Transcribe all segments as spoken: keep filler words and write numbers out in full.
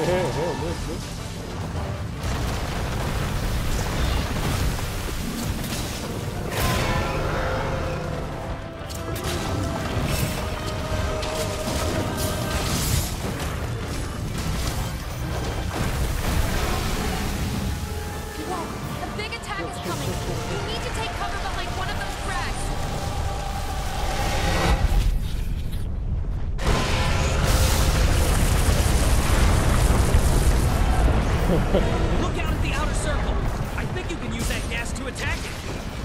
ايه ايه ليش ليش؟ Look out at the outer circle. I think you can use that gas to attack it.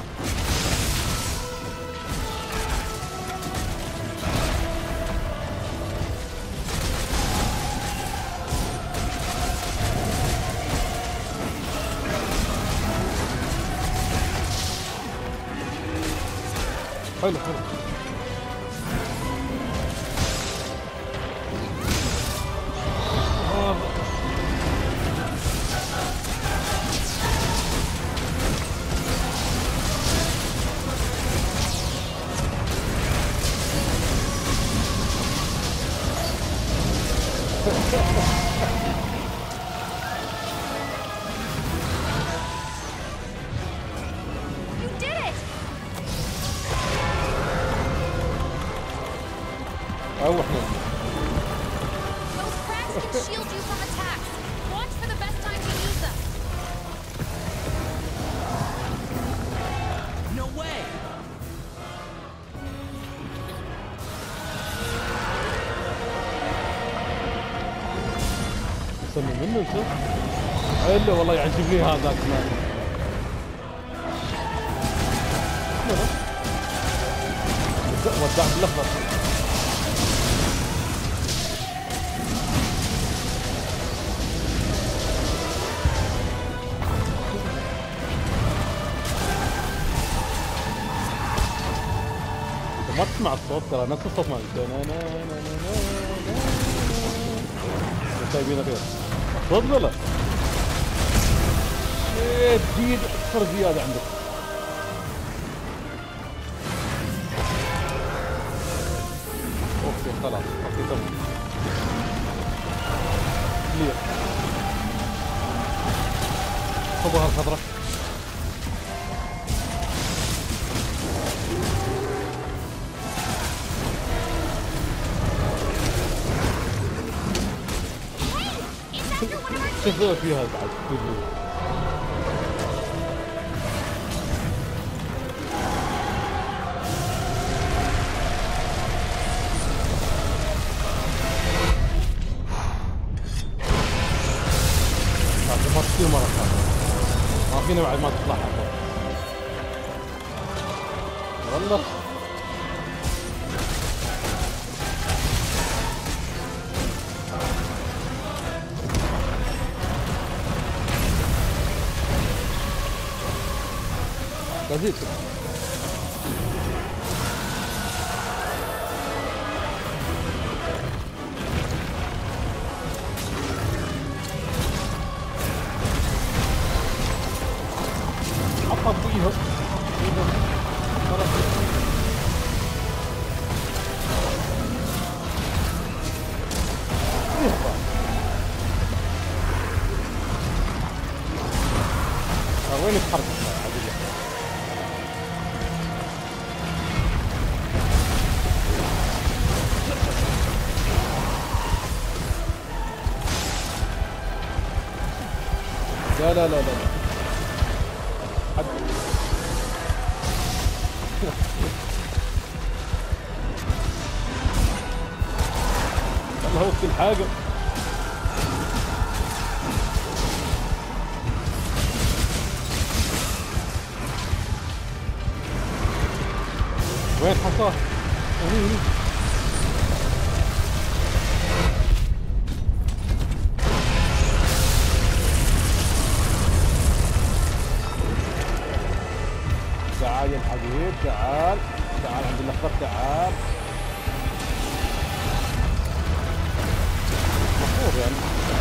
حلو حلو. You did it! أروح يعني. Those cracks can shield you from attacks. Watch for the best time to use them. No way. سمي منه انت؟ حلو والله يعجبني هذاك كمان. ودع بالاخضر. انت ما تسمع الصوت ترى نفس الصوت مالك. جايبينه غير صدق ولا؟ ايه تزيد اكثر زياده عندك. اوكي خلاص اوكي تمام كلير. خذوها الخضراء. شوف فيها بعد ما تصير مرة ثانية. ما فينا بعد ما تطلع حتى والله. لذيذ. عطف فيها وين الحرب؟ لا لا لا لا حد والله هو كل حاجة. وين حصاه؟ هني هني تعال يا الحبيب تعال تعال عند الاخضر تعال. مفروض يعني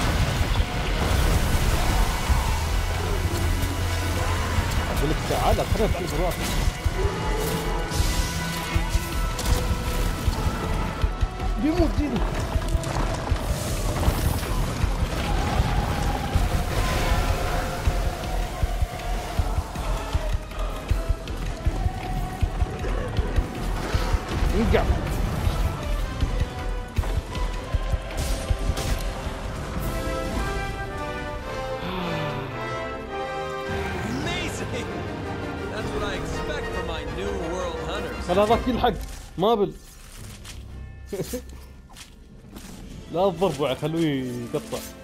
اقول لك تعال خلينا نتعلم براسك. بيموت جيني. انقع. Amazing! That's what I expect from my new world hunters. خل هذاك يلحق مابل. لا تضربوا خلوه يقطع.